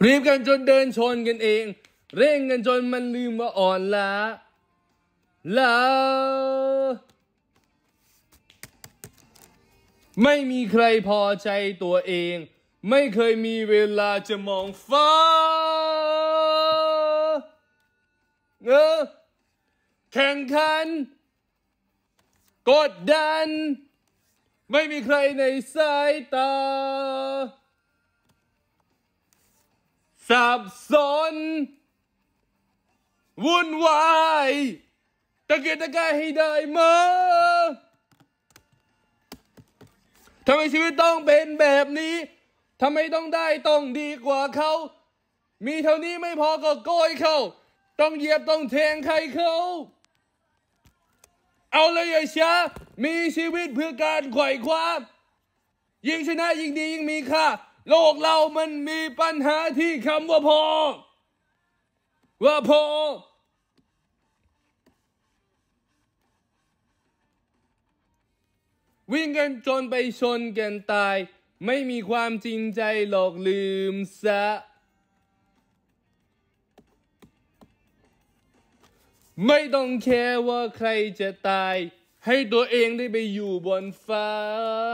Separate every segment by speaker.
Speaker 1: รีบกันจนเดินชนกันเองเร่งกันจนมันลืมว่าอ่อนล้าไม่มีใครพอใจตัวเองไม่เคยมีเวลาจะมองฟ้าแข่งขันกดดันไม่มีใครในสายตาสับสนวุ่นวายตะเกียกตะกายให้ได้มาทำไมชีวิตต้องเป็นแบบนี้ทำไมต้องได้ต้องดีกว่าเขามีเท่านี้ไม่พอก็โกยเขาต้องเหยียบต้องแทงใครเขาเอาเลยอย่าช้ามีชีวิตเพื่อการไขว่คว้ายิ่งชนะยิ่งดียิ่งมีค่าโลกเรามันมีปัญหาที่คำว่าพอวิ่งกันจนไปชนกันตายไม่มีความจริงใจหลอกลืมซะไม่ต้องแคร์ว่าใครจะตายให้ตัวเองได้ไปอยู่บนฟ้า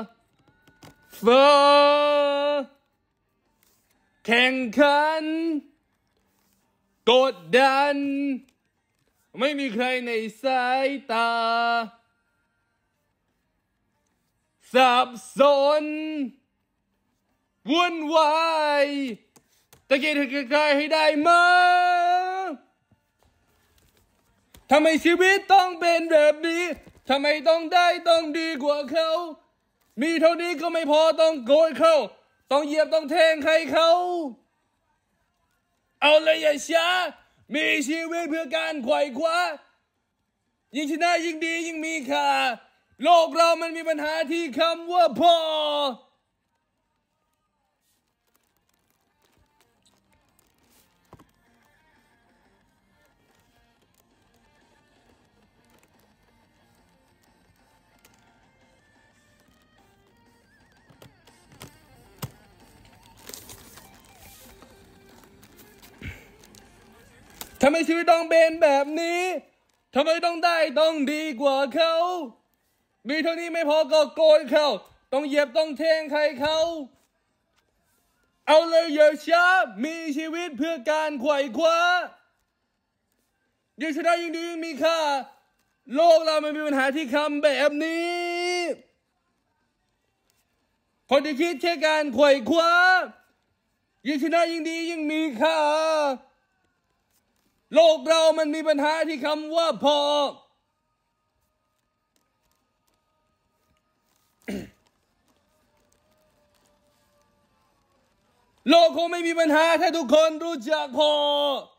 Speaker 1: แข่งขันกดดันไม่มีใครในสายตาสับสนวุ่นวายตะเกียกตะกายให้ได้มาทำไมชีวิตต้องเป็นแบบนี้ทำไมต้องได้ต้องดีกว่าเขามีเท่านี้ก็ไม่พอต้องโกยเขาต้องเหยียบต้องแทงใครเขาเอาเลยอย่าช้ามีชีวิตเพื่อการไขว่คว้ายิ่งชนะยิ่งดียิ่งมีค่าโลกเรามันมีปัญหาที่คำว่าพอทำไมชีวิตต้องเป็นแบบนี้ทำไมต้องได้ต้องดีกว่าเขามีเท่านี้ไม่พอก็โกยเขาต้องเหยียบต้องแทงใครเขาเอาเลยอย่าช้ามีชีวิตเพื่อการไขว่คว้ายิ่งชนะยิ่งดียิ่งมีค่าโลกเรามันมีปัญหาที่คำแบบนี้คนที่คิดแค่การไขว่คว้ายิ่งชนะยิ่งดียิ่งมีค่าโลกเรามันมีปัญหาที่คำว่าพอโลกคงไม่มีปัญหาถ้าทุกคนรู้จักพอ